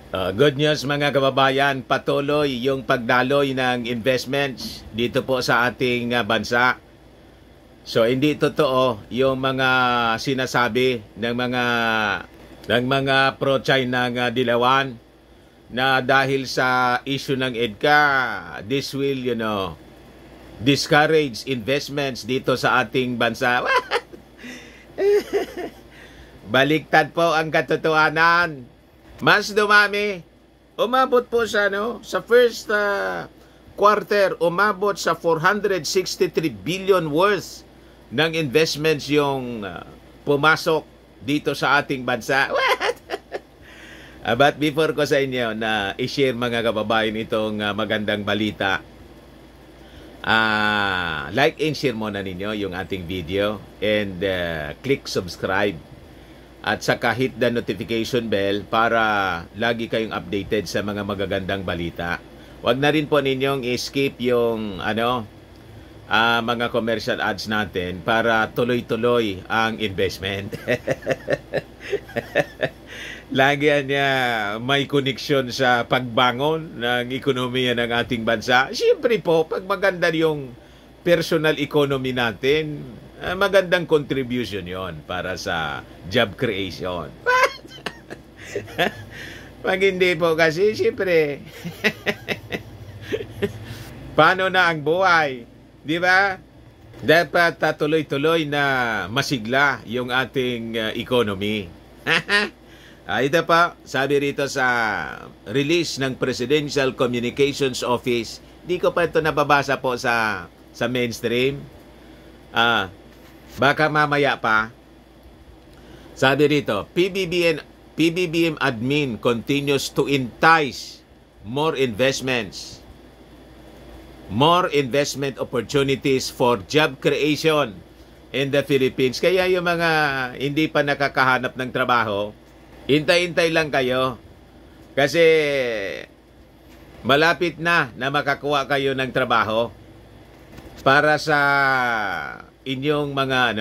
Good news mga kababayan, patuloy yung pagdaloy ng investments dito po sa ating bansa. So hindi totoo yung mga sinasabi ng mga pro-China dilawan na dahil sa issue ng EDCA, this will, discourage investments dito sa ating bansa. Baliktad po ang katotohanan. Mas dumami. Umabot po sa first quarter, umabot sa 463 billion worth ng investments yung pumasok dito sa ating bansa. What? But before ko sa inyo na i-share mga kababayan itong magandang balita, like and share muna ninyo yung ating video and click subscribe. At saka hit the notification bell para lagi kayong updated sa mga magagandang balita. Huwag na rin po ninyong i-skip yung mga commercial ads natin para tuloy-tuloy ang investment. Lagi niya may koneksyon sa pagbangon ng ekonomiya ng ating bansa. Siyempre po, pag maganda yung personal economy natin, magandang contribution yon para sa job creation. Pag hindi po kasi, siyempre, paano na ang buhay? Di ba? Dapat tuloy-tuloy na masigla yung ating economy. Ito pa, sabi rito sa release ng Presidential Communications Office, di ko pa ito nababasa po sa mainstream. Baka mamaya pa. Sabi rito, PBBM admin continues to entice more investments. More investment opportunities for job creation in the Philippines. Kaya yung mga hindi pa nakakahanap ng trabaho, hintay-hintay lang kayo. Kasi malapit na makakuha kayo ng trabaho para sa inyong mga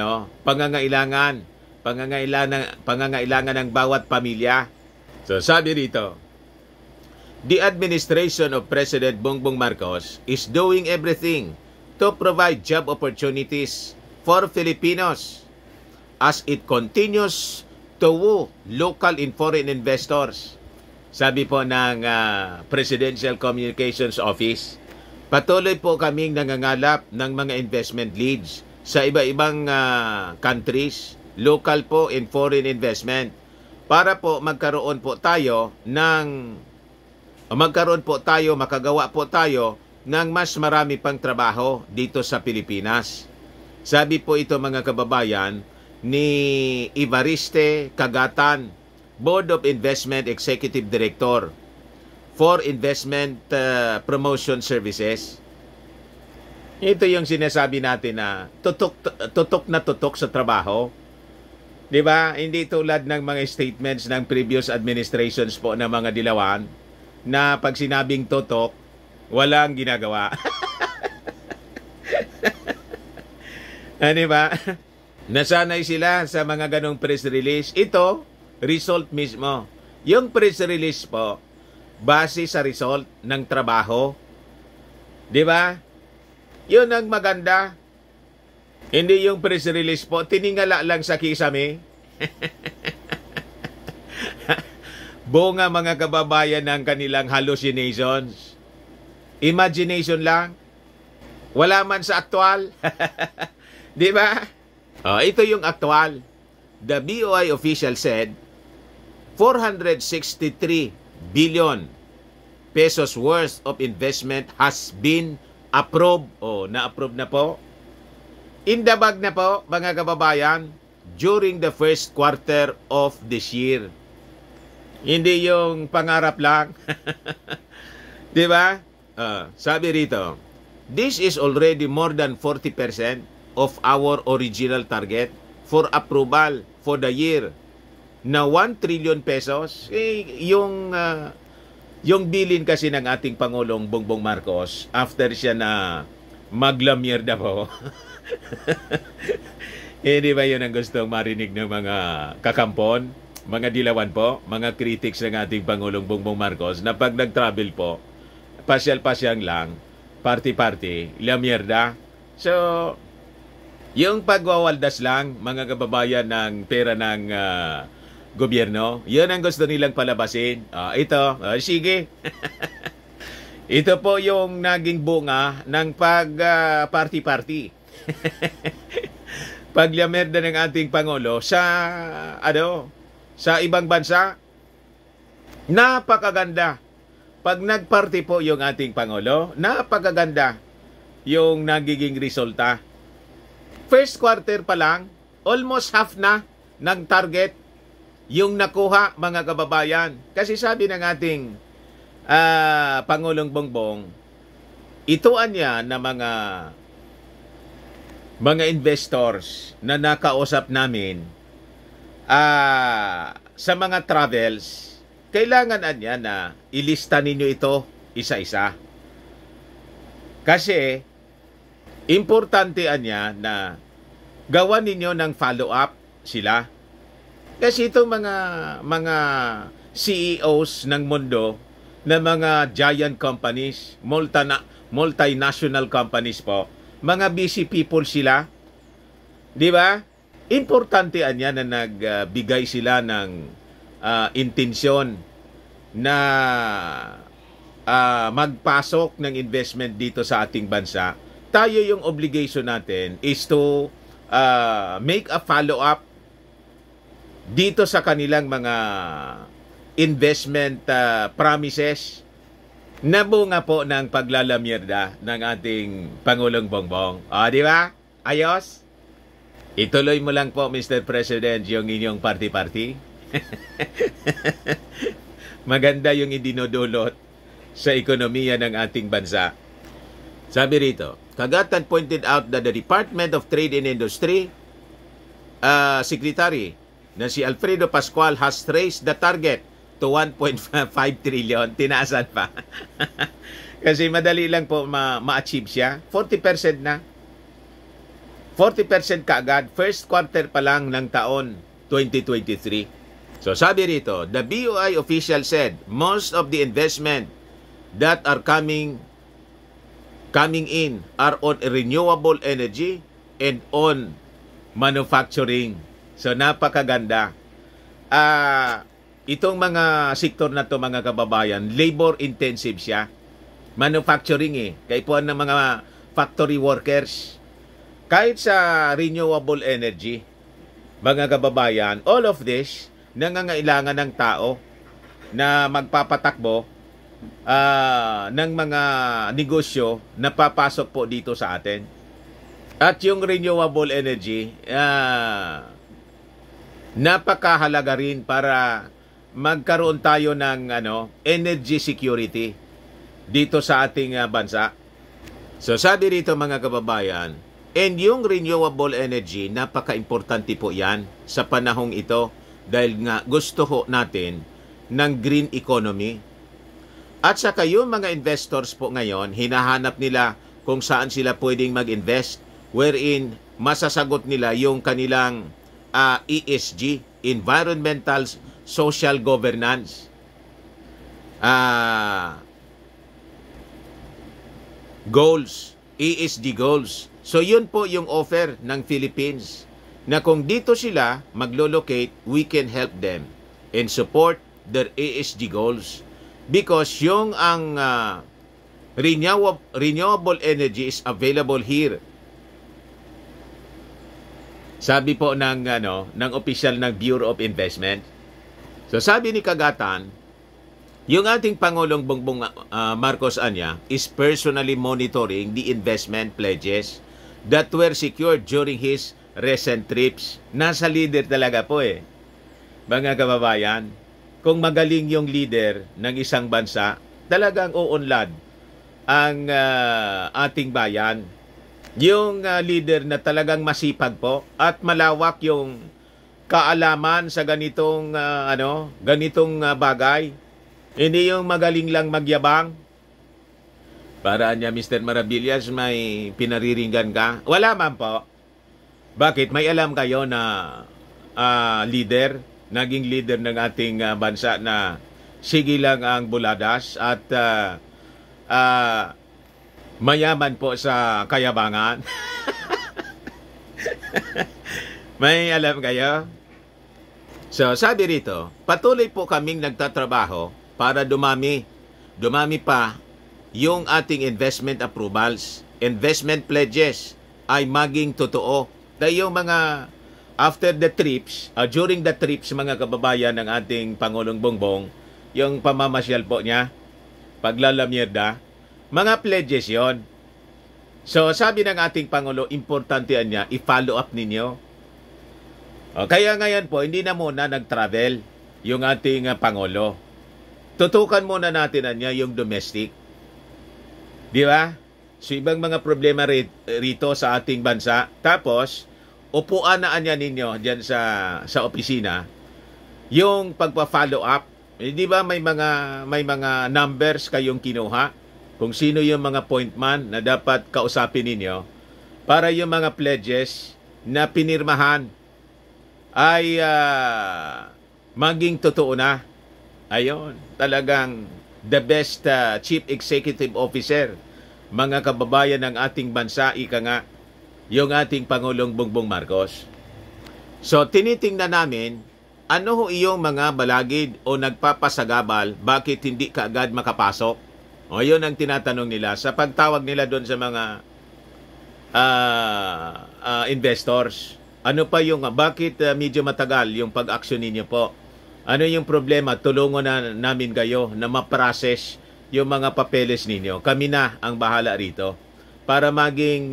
pangangailangan ng bawat pamilya. So sabi rito, the administration of President Bongbong Marcos is doing everything to provide job opportunities for Filipinos as it continues to woo local and foreign investors. Sabi po ng Presidential Communications Office, patuloy po kaming nangangalap ng mga investment leads sa iba-ibang countries, local po and foreign investment, para po makagawa po tayo ng mas marami pang trabaho dito sa Pilipinas. Sabi po ito mga kababayan ni Evariste Cagatan, Board of Investment Executive Director for Investment Promotion Services. Ito yung sinasabi natin na tutok na tutok sa trabaho. 'Di ba? Hindi tulad ng mga statements ng previous administrations po ng mga dilawan na pag sinabing tutok, walang ginagawa. Ano ba? Nasanay sila sa mga ganong press release. Ito, result mismo. Yung press release po, base sa result ng trabaho. 'Di ba? Yun ang maganda. Hindi yung press release po, tiningala lang sa kisame. Bunga mga kababayan ng kanilang hallucinations. Imagination lang. Wala man sa aktual. Di ba? Ito yung aktual. The BOI official said, 463 billion pesos worth of investment has been approved. Na-approve na po. In the bag na po, mga kababayan, during the first quarter of this year. Hindi yung pangarap lang. Di ba? Sabi rito, this is already more than 40% of our original target for approval for the year na 1 trillion pesos. Yung bilin kasi ng ating Pangulong Bongbong Marcos after siya na maglamyerda po. Hindi ba yun ang gustong marinig ng mga kakampon? mga dilawan po, mga critics ng ating Pangulong Bongbong Marcos na pag nag-travel po, pasyal-pasyal lang, party-party, la mierda. So, yung pagwawaldas lang, mga kababayan ng pera ng gobyerno, yun ang gusto nilang palabasin. Sige. Ito po yung naging bunga ng pag-party-party. Paglamerda ng ating Pangulo sa ibang bansa, napakaganda. Pag nagparty po yung ating Pangulo, napakaganda yung nagiging resulta. First quarter pa lang, almost half na ng target yung nakuha, mga kababayan. Kasi sabi ng ating Pangulong Bongbong, ituan niya na mga investors na nakausap namin sa mga travels, kailangan niya na ilista ninyo ito isa-isa. Kasi, importante niya na gawan ninyo ng follow-up sila. Kasi itong mga CEOs ng mundo na mga giant companies, multinational companies po, mga busy people sila. Di ba? Importante niya na nagbigay sila ng intensyon na magpasok ng investment dito sa ating bansa. Tayo yung obligation natin is to make a follow-up dito sa kanilang mga investment promises na bunga po ng paglalamierda ng ating Pangulong Bongbong. Di ba? Ayos? Ituloy mo lang po, Mr. President, yung inyong party-party. Maganda yung idinudulot sa ekonomiya ng ating bansa. Sabi rito, Kagatan pointed out that the Department of Trade and Industry Secretary na si Alfredo Pascual has raised the target to 1.5 trillion. Tinaasan pa. Kasi madali lang po ma-achieve siya. 40% na. 40% kaagad. First quarter pa lang ng taon 2023. So sabi rito, the BOI official said most of the investment that are coming in are on renewable energy and on manufacturing. So napakaganda. Itong mga sektor na to, mga kababayan, labor intensive siya. Manufacturing kaya po ng mga factory workers. Kahit sa renewable energy, mga kababayan, all of this nangangailangan ng tao na magpapatakbo ng mga negosyo na papasok po dito sa atin. At yung renewable energy, napakahalaga rin para magkaroon tayo ng energy security dito sa ating bansa. So sabi rito, mga kababayan, and yung renewable energy, napaka-importante po yan sa panahong ito dahil nga gusto ho natin ng green economy. At saka yung mga investors po ngayon, hinahanap nila kung saan sila pwedeng mag-invest, wherein masasagot nila yung kanilang ESG, Environmental Social Governance, goals, ESG goals. So yun po yung offer ng Philippines, na kung dito sila maglo-locate, we can help them and support their ESG goals. Because yung ang renewable energy is available here. Sabi po ng official ng Bureau of Investment. So sabi ni Kagatan, yung ating Pangulong Bongbong Marcos is personally monitoring the investment pledges that were secured during his recent trips. Nasa leader talaga po mga kababayan. Kung magaling yung leader ng isang bansa, talagang uunlad ang ating bayan. Yung leader na talagang masipag po at malawak yung kaalaman sa ganitong bagay. Hindi yung magaling lang magyabang. Para niya, Mr. Maravillas, may pinariringgan ka? Wala man po. Bakit? May alam kayo na leader naging leader ng ating bansa na sige lang ang buladas at mayaman po sa kayabangan. May alam kayo? So, sabi rito, patuloy po kaming nagtatrabaho para dumami pa yung ating investment approvals, investment pledges ay maging totoo. Dahil yung mga after the trips, during the trips mga kababayan ng ating Pangulong Bongbong, yung pamamasyal po niya, paglalamierda, mga pledges yon. So sabi ng ating Pangulo, importante niya, i-follow up ninyo. Kaya ngayon po, hindi na muna nag-travel yung ating Pangulo. Tutukan muna natin niya yung domestic. Di ba? So ibang mga problema rito sa ating bansa. Tapos, upuan na niya ninyo dyan sa opisina yung pagpa-follow up. Di ba may mga numbers kayong kinuha kung sino yung mga point man na dapat kausapin ninyo para yung mga pledges na pinirmahan ay maging totoo na. Ayon, talagang the best Chief Executive Officer, mga kababayan ng ating bansa, ika nga, yung ating Pangulong Bongbong Marcos. So, tinitingnan namin, ano ho iyong mga balagid o nagpapasagabal, bakit hindi ka agad makapasok? O, yun ang tinatanong nila sa pagtawag nila doon sa mga investors. Ano pa yung, bakit medyo matagal yung pag-action ninyo po? Ano yung problema? Tulungan na namin kayo na ma-process yung mga papeles ninyo. Kami na ang bahala rito para maging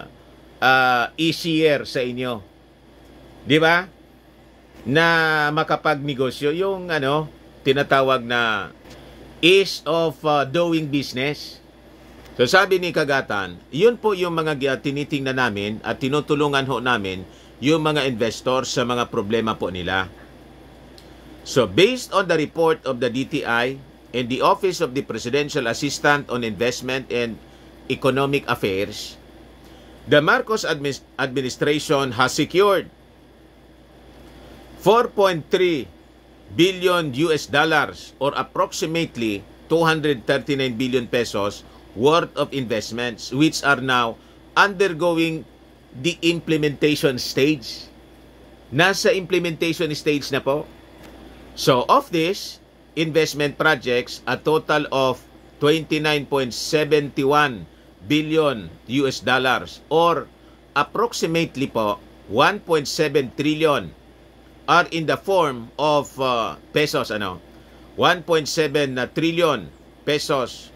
easier sa inyo. Di ba? Na makapagnegosyo yung tinatawag na ease of doing business. So sabi ni Kagatan, yun po yung mga tinitingnan namin at tinutulungan ho namin yung mga investors sa mga problema po nila. So based on the report of the DTI and the Office of the Presidential Assistant on Investment and Economic Affairs, the Marcos administration has secured 4.3 billion US dollars or approximately 239 billion pesos worth of investments which are now undergoing the implementation stage. Nasa implementation stage na po. So of this investment projects, a total of 29.71 billion US dollars or approximately po 1.7 trillion are in the form of pesos 1.7 trillion pesos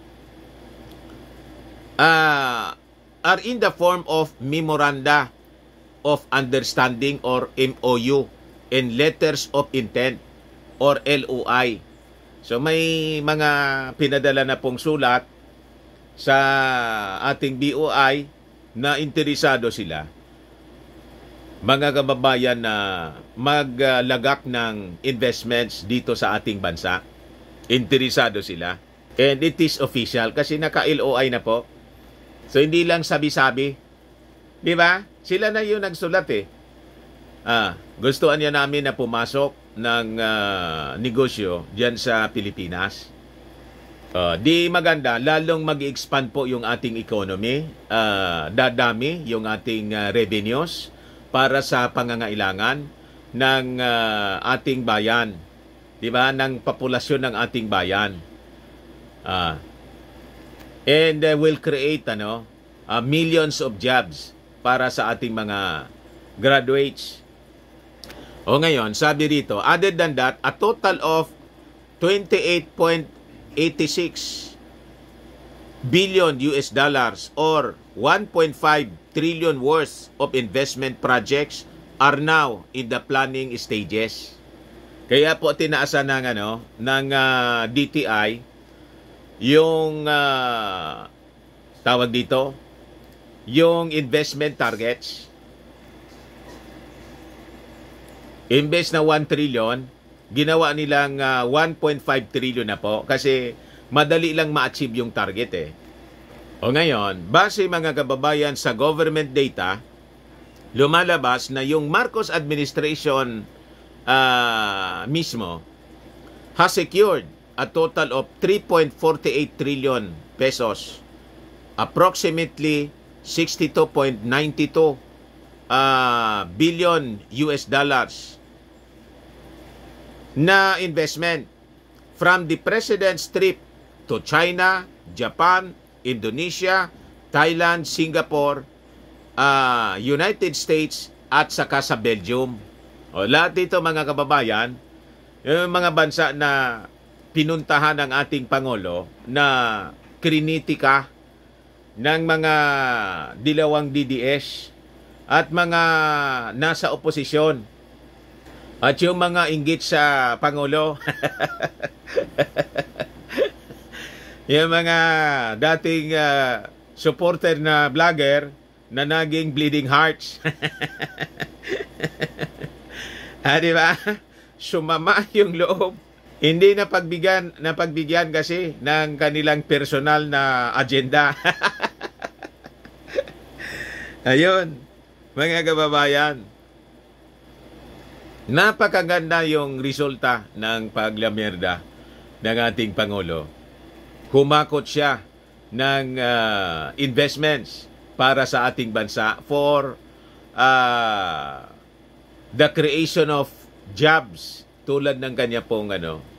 are in the form of memoranda of understanding or MOU and letters of intent or LOI. So may mga pinadala na pong sulat sa ating BOI na interesado sila, mga kababayan na maglagak ng investments dito sa ating bansa. Interesado sila. And it is official kasi naka-LOI na po. So hindi lang sabi-sabi. Di ba? Sila na yung nagsulat eh. Gustuhan niya namin na pumasok ng negosyo diyan sa Pilipinas. Di maganda, lalong mag-expand po yung ating economy. Dadami yung ating revenues para sa pangangailangan ng ating bayan. Di ba? Ng populasyon ng ating bayan. And will create millions of jobs para sa ating mga graduates. O ngayon, sabi rito, other than that, a total of 28.86 billion US dollars or 1.5 trillion worth of investment projects are now in the planning stages. Kaya po tinaasan ng DTI yung tawag dito, yung investment targets. Imbes na 1 trillion, ginawa nilang 1.5 trillion na po kasi madali lang ma-achieve yung target eh. O ngayon, base mga kababayan sa government data, lumalabas na yung Marcos administration mismo has secured a total of 3.48 trillion pesos, approximately 62.92 billion US dollars na investment from the President's trip to China, Japan, Indonesia, Thailand, Singapore, United States at saka sa Belgium. O, lahat dito mga kababayan, yung mga bansa na pinuntahan ng ating Pangulo na krinitika ng mga dilawang DDS at mga nasa oposisyon at yung mga inggit sa Pangulo. Yung mga dating supporter na vlogger na naging bleeding hearts. Diba? Sumama yung loob. Hindi napagbigyan kasi ng kanilang personal na agenda. Ayun, mga kababayan. Napakaganda yung resulta ng paglamerda ng ating Pangulo. Humakot siya ng investments para sa ating bansa for the creation of jobs tulad ng kanya pong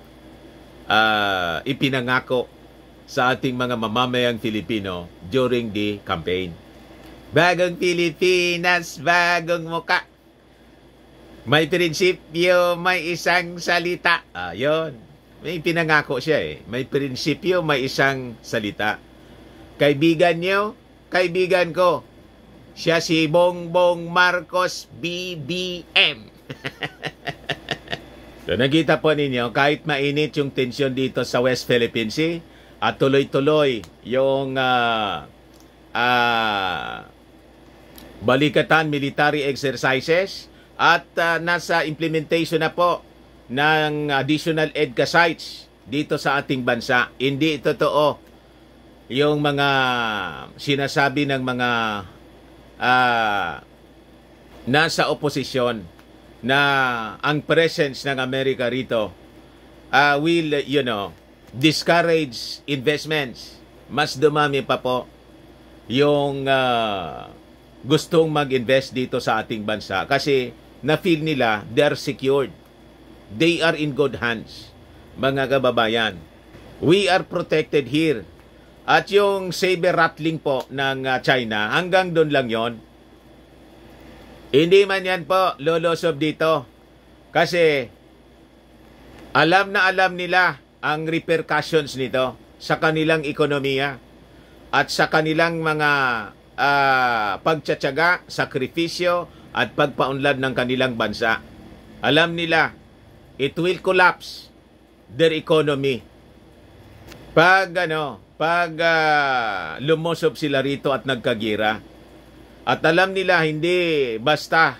ipinangako sa ating mga mamamayang Filipino during the campaign. Bagong Pilipinas, bagong muka. May prinsipyo, may isang salita. Ayun. May pinangako siya eh. May prinsipyo, may isang salita. Kaibigan niyo, kaibigan ko. Siya si Bongbong Marcos, BBM. So, nakita po ninyo, kahit mainit yung tensyon dito sa West Philippine Sea, at tuloy-tuloy yung balikatan military exercises, at nasa implementation na po ng additional EDCA sites dito sa ating bansa. Hindi totoo yung mga sinasabi ng mga nasa oposisyon na ang presence ng Amerika rito will, discourage investments. Mas dumami pa po yung gustong mag-invest dito sa ating bansa kasi na-feel nila they are secured. They are in good hands, mga kababayan. We are protected here. At yung saber rattling po ng China, hanggang doon lang yon. Hindi man yan po lolosob dito. Kasi alam na alam nila ang repercussions nito sa kanilang ekonomiya at sa kanilang mga pagtsatsaga, sakripisyo at pagpaunlad ng kanilang bansa. Alam nila, it will collapse their economy. Pag lumusob sila rito at nagkagira. At alam nila, hindi basta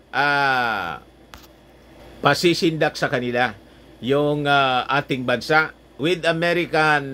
pasisindak sa kanila yung ating bansa with American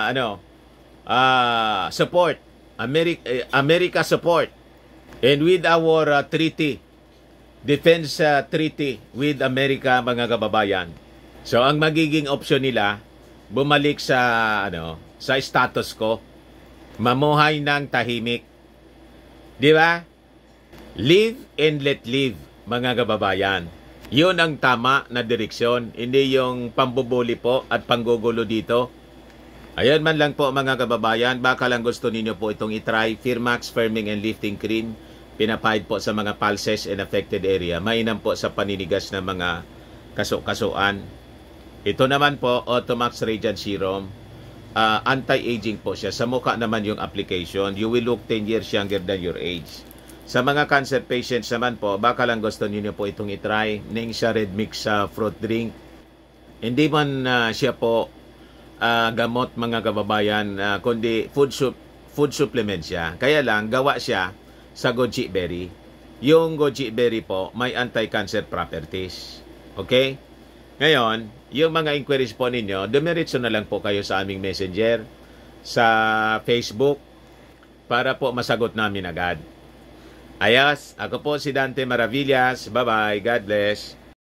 support, America support, and with our defense treaty with America, mga kababayan. So ang magiging opsyon nila, bumalik sa sa status quo, mamuhay ng tahimik. Di ba? Live and let live, mga kababayan. Yun ang tama na direksyon, hindi yung pambubuli po at panggugulo dito. Ayan man lang po, mga kababayan, baka lang gusto ninyo po itong itry. Firmax Firming and Lifting Cream, pinapahid po sa mga pulses and affected area. Mainam po sa paninigas ng mga kaso-kasuan. Ito naman po, Automax Radiant Serum. Anti-aging po siya. Sa mukha naman yung application. You will look 10 years younger than your age. Sa mga cancer patients naman po, baka lang gusto niyo po itong itry. Ning siya red mix sa fruit drink. Hindi man siya po gamot, mga kababayan, kundi food supplement siya. Kaya lang, gawa siya sa goji berry. Yung goji berry po, may anti-cancer properties. Okay? Ngayon, yung mga inquiries po ninyo, dumiretso na lang po kayo sa aming messenger, sa Facebook, para po masagot namin agad. Ayos, ako po si Dante Maravillas. Bye-bye. God bless.